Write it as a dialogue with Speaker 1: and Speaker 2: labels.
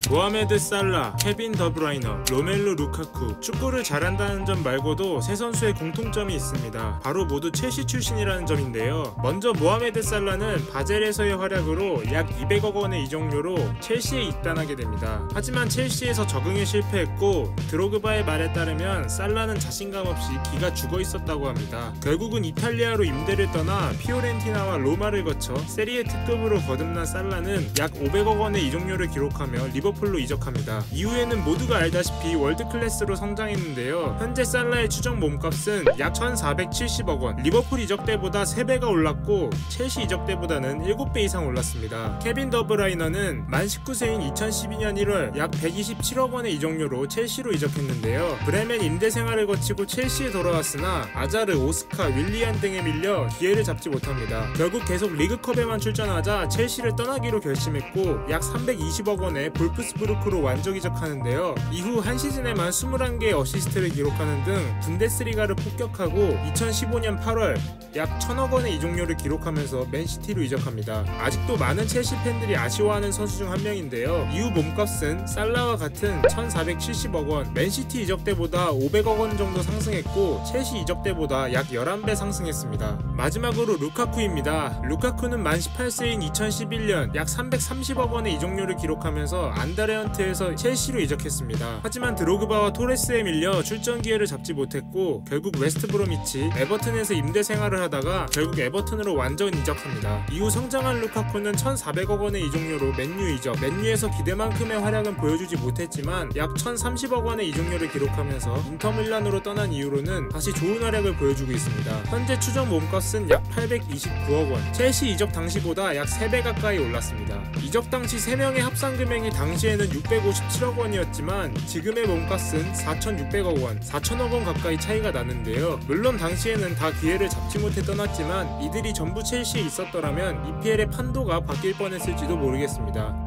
Speaker 1: 모하메드 살라, 케빈 더브라이너, 로멜루 루카쿠. 축구를 잘한다는 점 말고도 세 선수의 공통점이 있습니다. 바로 모두 첼시 출신이라는 점인데요. 먼저 모하메드 살라는 바젤에서의 활약으로 약 200억 원의 이적료로 첼시에 입단하게 됩니다. 하지만 첼시에서 적응에 실패했고 드로그바의 말에 따르면 살라는 자신감 없이 기가 죽어 있었다고 합니다. 결국은 이탈리아로 임대를 떠나 피오렌티나와 로마를 거쳐 세리에 특급으로 거듭난 살라는 약 500억 원의 이적료를 기록하며 리버풀로 이적합니다. 이후에는 모두가 알다시피 월드클래스로 성장했는데요. 현재 살라의 추정 몸값은 약 1470억 원, 리버풀 이적 때보다 3배가 올랐고 첼시 이적 때보다는 7배 이상 올랐습니다. 케빈 더브라이너는 만 19세인 2012년 1월 약 127억 원의 이적료로 첼시로 이적했는데요. 브레멘 임대 생활을 거치고 첼시에 돌아왔으나 아자르, 오스카, 윌리안 등에 밀려 기회를 잡지 못합니다. 결국 계속 리그컵에만 출전하자 첼시를 떠나기로 결심했고 약 320억 원의 볼프스부르크로 완적 이적하는데요. 이후 한 시즌에만 21개의 어시스트를 기록하는 등 분데스리가를 폭격하고 2015년 8월 약 1000억 원의 이적료를 기록하면서 맨시티로 이적합니다. 아직도 많은 첼시 팬들이 아쉬워하는 선수 중 한 명인데요. 이후 몸값은 살라와 같은 1470억 원, 맨시티 이적 때보다 500억 원 정도 상승했고 첼시 이적 때보다 약 11배 상승했습니다. 마지막으로 루카쿠입니다. 루카쿠는 만 18세인 2011년 약 330억 원의 이적료를 기록하면서 안다레언트에서 첼시로 이적했습니다. 하지만 드로그바와 토레스에 밀려 출전 기회를 잡지 못했고 결국 웨스트브로미치, 에버튼에서 임대 생활을 하다가 결국 에버튼으로 완전 이적합니다. 이후 성장한 루카쿠는 1400억 원의 이적료로 맨유 이적, 맨유에서 기대만큼의 활약은 보여주지 못했지만 약 1030억 원의 이적료를 기록하면서 인터밀란으로 떠난 이후로는 다시 좋은 활약을 보여주고 있습니다. 현재 추정 몸값은 약 829억 원, 첼시 이적 당시보다 약 3배 가까이 올랐습니다. 이적 당시 3명의 합산 금액이 당시에는 657억 원이었지만 지금의 몸값은 4600억 원, 4000억 원 가까이 차이가 나는데요. 물론 당시에는 다 기회를 잡지 못해 떠났지만 이들이 전부 첼시에 있었더라면 EPL의 판도가 바뀔 뻔했을지도 모르겠습니다.